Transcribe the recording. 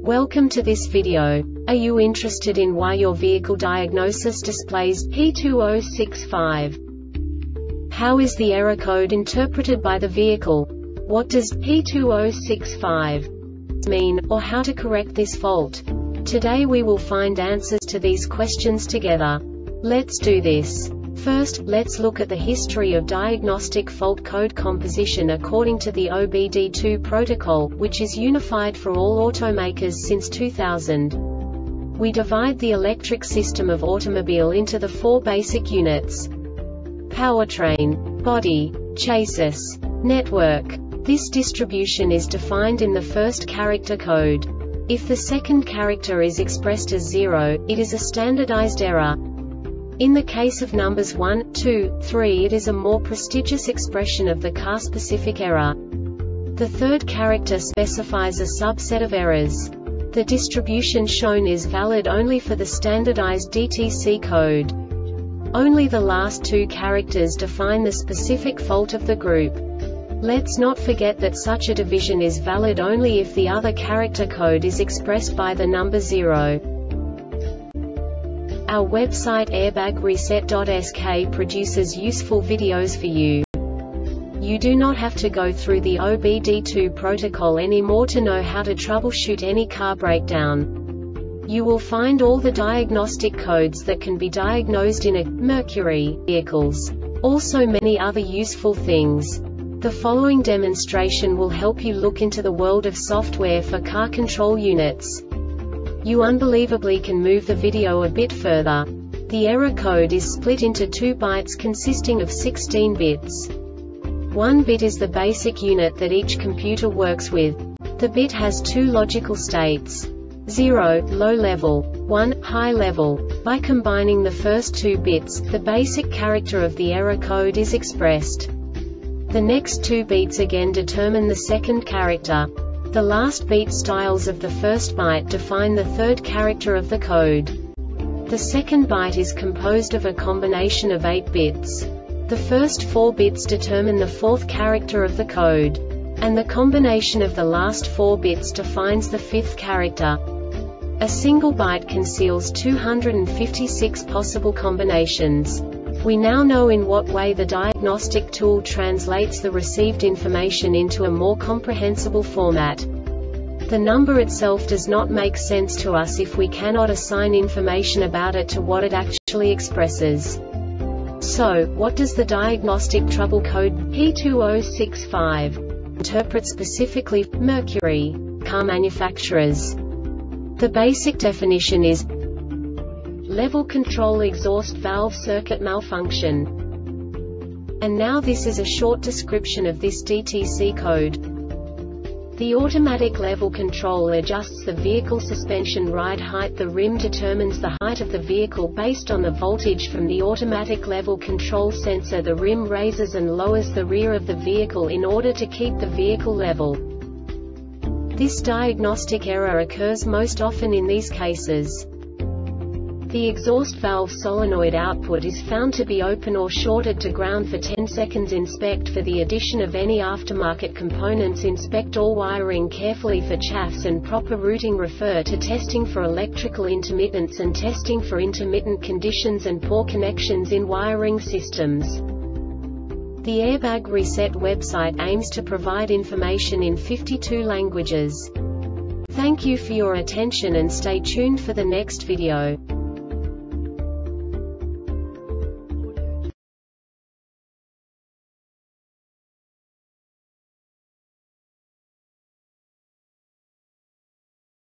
Welcome to this video. Are you interested in why your vehicle diagnosis displays P2065? How is the error code interpreted by the vehicle? What does P2065 mean, or how to correct this fault? Today we will find answers to these questions together. Let's do this. First, let's look at the history of diagnostic fault code composition according to the OBD2 protocol, which is unified for all automakers since 2000. We divide the electric system of automobile into the four basic units: powertrain, body, chassis, network. This distribution is defined in the first character code. If the second character is expressed as 0, it is a standardized error. In the case of numbers 1, 2, 3, it is a more prestigious expression of the car-specific error. The third character specifies a subset of errors. The distribution shown is valid only for the standardized DTC code. Only the last two characters define the specific fault of the group. Let's not forget that such a division is valid only if the other character code is expressed by the number 0. Our website airbagreset.sk produces useful videos for you. You do not have to go through the OBD2 protocol anymore to know how to troubleshoot any car breakdown. You will find all the diagnostic codes that can be diagnosed in a Mercury vehicles. Also many other useful things. The following demonstration will help you look into the world of software for car control units. You unbelievably can move the video a bit further. The error code is split into 2 bytes consisting of 16 bits. 1 bit is the basic unit that each computer works with. The bit has 2 logical states: 0, low level, 1, high level. By combining the first 2 bits, the basic character of the error code is expressed. The next 2 beats again determine the second character. The last beat styles of the first byte define the third character of the code. The second byte is composed of a combination of 8 bits. The first 4 bits determine the fourth character of the code. And the combination of the last 4 bits defines the fifth character. A single byte conceals 256 possible combinations. We now know in what way the diagnostic tool translates the received information into a more comprehensible format. The number itself does not make sense to us if we cannot assign information about it to what it actually expresses. So, what does the diagnostic trouble code P2065 interpret specifically for Mercury car manufacturers? The basic definition is level control exhaust valve circuit malfunction. And now this is a short description of this DTC code. The automatic level control adjusts the vehicle suspension ride height. The rim determines the height of the vehicle based on the voltage from the automatic level control sensor. The rim raises and lowers the rear of the vehicle in order to keep the vehicle level. This diagnostic error occurs most often in these cases. The exhaust valve solenoid output is found to be open or shorted to ground for 10 seconds. Inspect for the addition of any aftermarket components. Inspect all wiring carefully for chaffs and proper routing. Refer to testing for electrical intermittence and testing for intermittent conditions and poor connections in wiring systems. The Airbag Reset website aims to provide information in 52 languages. Thank you for your attention and stay tuned for the next video.